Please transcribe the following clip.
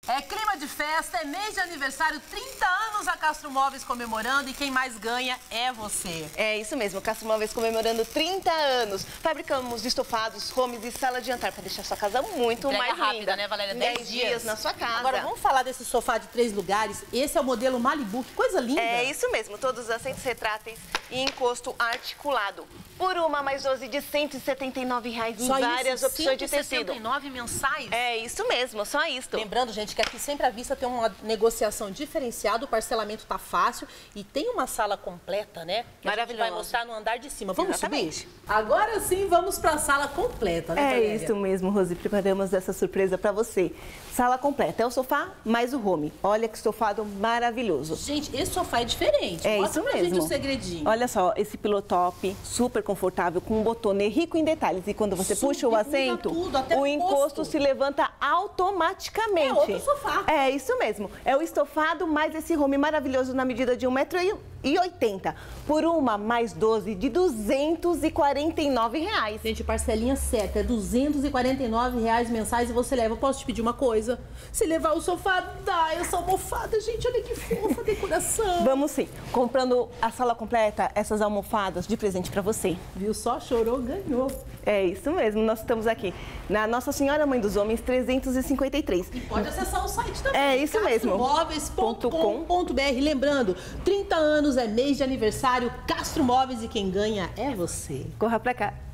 É clima de festa, é mês de aniversário, 30 anos a Castro Móveis comemorando e quem mais ganha é você. É isso mesmo, Castro Móveis comemorando 30 anos. Fabricamos estofados, homes e sala de jantar para deixar sua casa muito Entrega mais rápida, linda. né, Valéria? 10 dias na sua casa. Agora vamos falar desse sofá de 3 lugares. Esse é o modelo Malibu, que coisa linda. É isso mesmo, todos os assentos retráteis e encosto articulado. Por uma mais 12 de R$ 179 em várias opções de tecido. 179 mensais? É isso mesmo, só isso. Lembrando, gente, que aqui sempre à vista tem uma negociação diferenciada, o parcelamento tá fácil e tem uma sala completa, né? Que maravilhoso. A gente vai mostrar no andar de cima. Vamos Exatamente. subir? Agora sim, vamos para a sala completa, né, Valéria? É isso mesmo, Rose. Preparamos essa surpresa para você. Sala completa. É o sofá mais o home. Olha que estofado maravilhoso. Gente, esse sofá é diferente. É Mostra isso pra mesmo. gente o segredinho. Olha só, esse pilotop super confortável, com um botonê rico em detalhes. E quando você puxa o assento, tudo, até o encosto se levanta automaticamente. É outro sofá. É isso mesmo. É o estofado mais esse home maravilhoso na medida de 1,80 m. Por uma mais 12 de R$ 249. Gente, parcelinha certa, é R$ 249 mensais e você leva. Eu posso te pedir uma coisa? Se levar o sofá, dá essa almofada, gente, olha que fofa a decoração. Vamos sim. Comprando a sala completa, essas almofadas de presente para você. Viu só? Chorou, ganhou. É isso mesmo, nós estamos aqui na Nossa Senhora Mãe dos Homens 353. E pode acessar o site também. É isso mesmo. castromóveis.com.br. Lembrando, 30 anos é mês de aniversário, Castro Móveis e quem ganha é você. Corra pra cá.